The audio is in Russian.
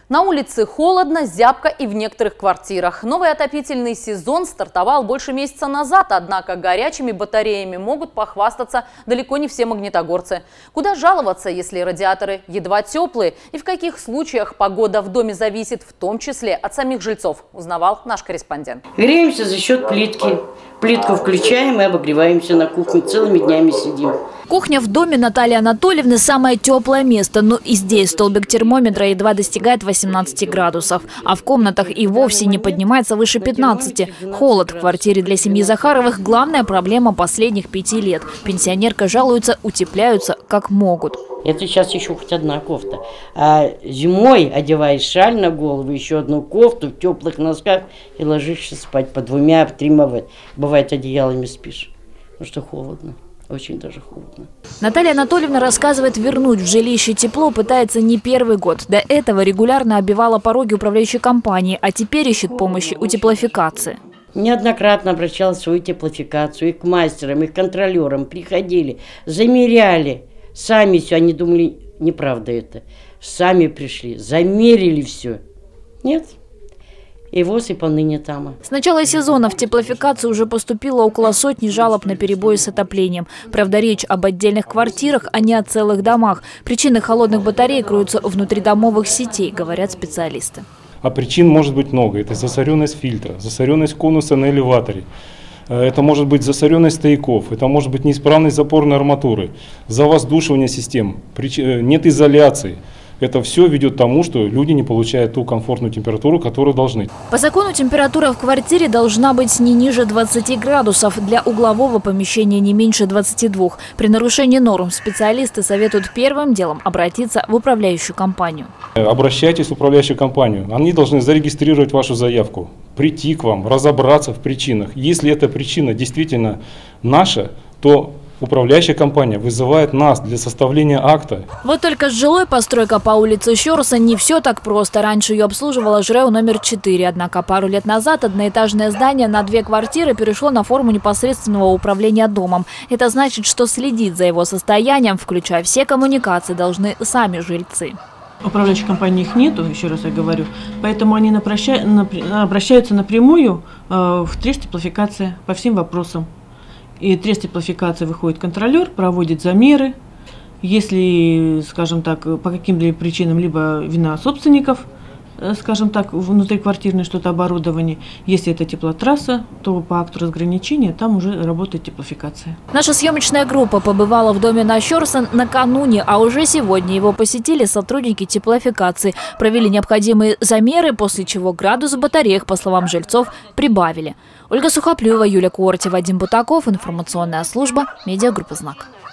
На улице холодно, зябко и в некоторых квартирах. Новый отопительный сезон стартовал больше месяца назад, однако горячими батареями могут похвастаться далеко не все магнитогорцы. Куда жаловаться, если радиаторы едва теплые? И в каких случаях погода в доме зависит, в том числе от самих жильцов, узнавал наш корреспондент. Греемся за счет плитки. Плитку включаем и обогреваемся на кухне. Целыми днями сидим. Кухня в доме Натальи Анатольевны – самое теплое место. Но и здесь столбик термометра едва достигает 18 градусов. А в комнатах и вовсе не поднимается выше 15. Холод в квартире для семьи Захаровых – главная проблема последних 5 лет. Пенсионерка жалуется, утепляются как могут. Это сейчас еще хоть одна кофта. А зимой одеваешь шаль на голову, еще одну кофту в теплых носках и ложишься спать по 2-3, бывает одеялами спишь. Потому что холодно. Очень даже холодно. Наталья Анатольевна рассказывает, вернуть в жилище тепло пытается не первый год. До этого регулярно оббивала пороги управляющей компании, а теперь ищет помощи у теплофикации. Неоднократно обращалась в свою теплофикацию, и к мастерам, и к контролерам. Приходили, замеряли. Сами все, они думали, неправда это. Сами пришли, замерили все. Нет. И ВОЗ, и поныне там. С начала сезона в теплофикацию уже поступило около сотни жалоб на перебои с отоплением. Правда, речь об отдельных квартирах, а не о целых домах. Причины холодных батарей кроются внутридомовых сетей, говорят специалисты. А причин может быть много. Это засоренность фильтра, засоренность конуса на элеваторе. Это может быть засоренность стояков, это может быть неисправность запорной арматуры, завоздушивание систем, нет изоляции. Это все ведет к тому, что люди не получают ту комфортную температуру, которую должны. По закону температура в квартире должна быть не ниже 20 градусов. Для углового помещения не меньше 22. При нарушении норм специалисты советуют первым делом обратиться в управляющую компанию. Обращайтесь в управляющую компанию. Они должны зарегистрировать вашу заявку, прийти к вам, разобраться в причинах. Если эта причина действительно наша, то управляющая компания вызывает нас для составления акта. Вот только с жилой постройкой по улице Щорса не все так просто. Раньше ее обслуживала ЖРЭО номер 4. Однако пару лет назад одноэтажное здание на 2 квартиры перешло на форму непосредственного управления домом. Это значит, что следить за его состоянием, включая все коммуникации, должны сами жильцы. Управляющей компании их нету, еще раз я говорю, поэтому они обращаются напрямую в Трест теплофикация по всем вопросам. И Трест теплофикации выходит контролер, проводит замеры. Если, скажем так, по каким-либо причинам, либо вина собственников, скажем так, внутриквартирное что-то оборудование. Если это теплотрасса, то по акту разграничения там уже работает теплофикация. Наша съемочная группа побывала в доме на Щорса накануне, а уже сегодня его посетили сотрудники теплофикации. Провели необходимые замеры, после чего градус в батареях, по словам жильцов, прибавили. Ольга Сухоплюева, Юлия Куорти, Вадим Бутаков, информационная служба, медиагруппа «Знак».